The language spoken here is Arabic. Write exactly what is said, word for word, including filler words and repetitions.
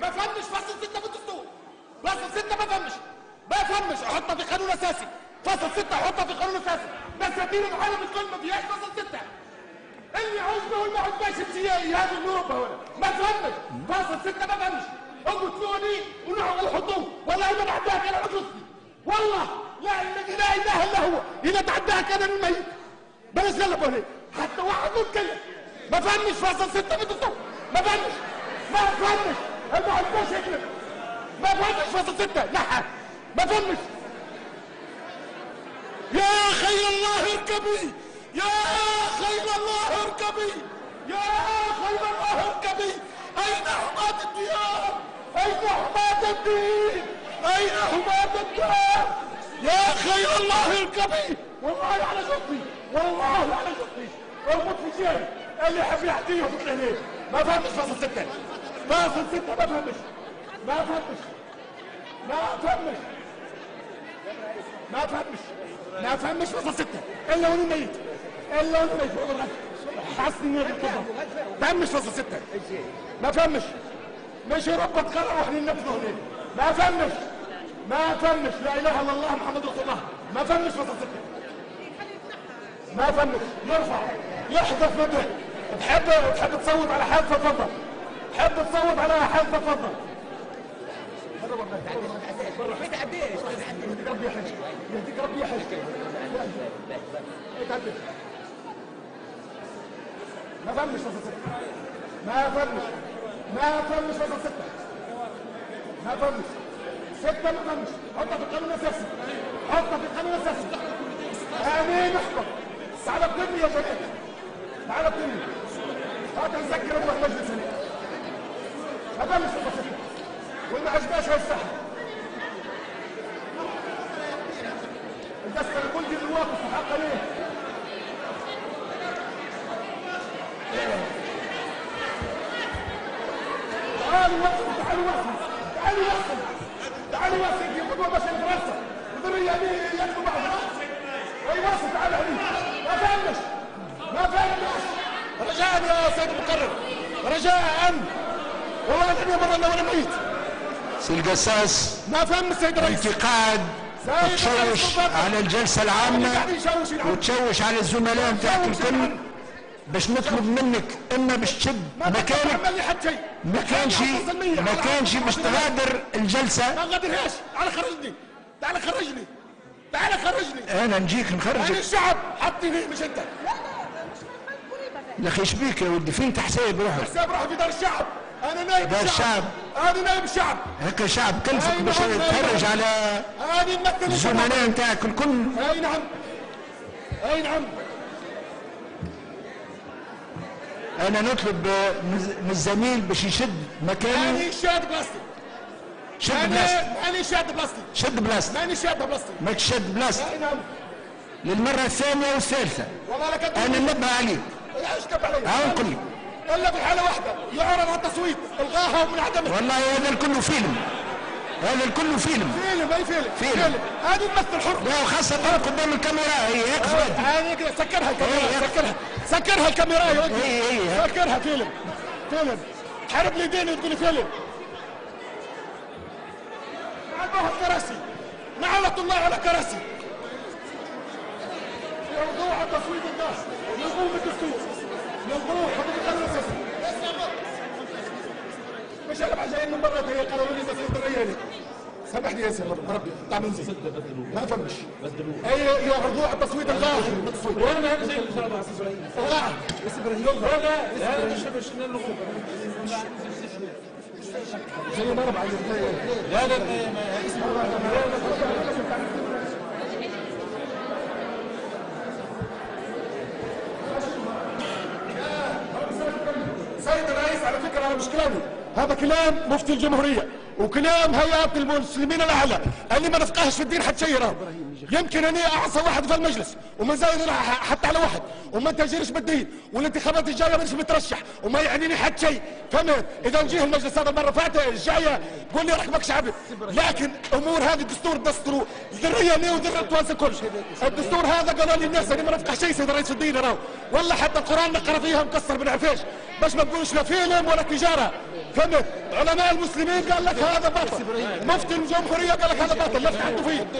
ما فهمش فصل ستة في الدستور. فصل ستة ما فهمش ما فهمش احطها في قانون اساسي. فصل ستة احطها في قانون اساسي. بس سفير العالم الكل ما فيهاش فصل ستة. اللي عاوزنا واللي ما عاوزناش بسياي هذا من اوروبا ولا ما فهمش فصل ستة ما فهمش. اقتلوني ونحن الحضور والله ما بعدها كان عجوزتي والله لا الذي لا اله الا هو اذا تعداها كان الميت بلاش غلبوا عليه حتى واحد يتكلم ما فهمش فصل ستة في الدستور ما فهمش ما فهمش ما عندناش يكلم ما فهمش فصل ستة لا ما فهمش. يا خير الله اركبي يا خير الله اركبي يا خير الله اركبي. اين حماة الديار اين حماة الدين اين حماة الدار يا خير الله اركبي. والله على شطي والله على شطي اربط في شيء اللي يحب يحكيه ويفوت عليه. ما فهمش فصل ستة فصل ستة ما فهمش ما فهمش ما فهمش ما فهمش ما فهمش فصل ستة الا وانا ميت الا وانا ميت والله حاسس اني بالكبر ما فهمش فصل ستة ما فهمش مش اوروبا تقرر واحنا ننفذوا هناك ما فهمش ما فهمش لا اله الا الله محمد رسول الله ما فهمش فصل ستة ما فهمش يرفع يحدث مدح. تحب تحب تصوت على حادثة تفضل تحب تصوت على حادثة تفضل. ما تعديش يهديك ربي يحج يهديك ربي يحج ما فهمش فصل ستة ما فهمش ما فهمش فصل ستة ما فهمش ستة ما فهمش حطها في القانون الاساسي حطها في القانون الاساسي. امين احكم تعال بكلمي يا جماعه تعال بكلمي هات نسكر نروح مجلس هنا ما فهمش فصل ستة واللي ما عجباش هيستحي. الدستة الجندي اللي واقف في حقه ليه؟ تعالوا وقفوا تعالوا وقفوا تعالوا وقفوا تعالوا وقفوا في قدوة بشر فرنسا وذرية ليه ياكلوا بعض. اي وقفوا تعالوا هني ما فهمناش ما فهمناش. رجاء يا سيد المقرر رجاء والله العظيم مرة انا وانا ميت. سي القساس ما فهم السيد الرئيس انتقاد وتشوش على الجلسة العامة وتشوش على الزملاء نتاعك الكل باش نطلب منك اما باش تشد مكانك ما كانش ما كانش باش تغادر الجلسة. ما غادرهاش تعال خرجني تعال خرجني تعال خرجني انا نجيك نخرجك. انا الشعب حطني مش انت. يا اخي شبيك يا ولدي فين تحساب روحك؟ حساب روحي في دار الشعب انا نائب دار الشعب انا نائب الشعب هكا شعب كلفك باش تفرج على الزملاء نتاعك الكل. اي نعم اي نعم. انا نطلب من الزميل باش يشد مكاني. ماني شاد بلاستيك شد بلاستيك ماني شاد بلاستيك شد بلاستيك ماني شاد بلاستيك ماك شد بلاستيك. اي نعم للمرة الثانية والثالثة والله لك انا ننبه عليك. ايش كب علي؟ ها نقول لك الا في حالة واحدة يعرض على التصويت الغاها ومن عدمها. والله هذا الكل فيلم هذا الكل فيلم فيلم اي فيلم فيلم هذه تمثل حر. لا وخاصة قدام الكاميرا هي هيك فؤاد. هذه كده سكرها الكاميرا سكرها سكرها الكاميرا يا ولدي اي اي سكرها فيلم فيلم تحارب لي ديني وتقول فيلم. نعلقوها كراسي نعلق الله على كراسي يلغوه عن تصويت الناس يلغوه بالدستور يلغوه حطوا في القانون الاساسي. مش انا جايين من برا هي قالوا لي تصويت الريالي. سامحني يا سيدي بربي بتاع منزل ما فهمش اي يعرضوه على التصويت الغاء وانا هيك زي الغاء بس ابراهيم لا مش مش زي ما انا بعيط لا لا سيد الرئيس على فكره انا مش كلامي هذا كلام مفتي الجمهوريه وكلام هيئات المسلمين الاعلى اللي ما نفقهش في الدين حتى شيء. يمكن اني اعصى واحد في المجلس وما زايد حتى على واحد وما تجيرش بالدين والانتخابات الجايه مانيش مترشح وما يعنيني حتى شيء، فهمت؟ اذا نجيه المجلس هذا المره فاتت الجايه قول لي ركبك شعبي، لكن امور هذه الدستور دستور ذريه لي وذريه التوانسه الكل. الدستور هذا قالوا لي الناس اللي ما نفقه شيء سيد رئيس الدين راهو، والله حتى القران نقرا فيها مكسر بنعرفش باش ما تقولش لا فيلم ولا تجاره، فهمت؟ علماء المسلمين قال لك هذا باطل، مفتي الجمهوريه قال لك هذا باطل، لا تحدوا فيه.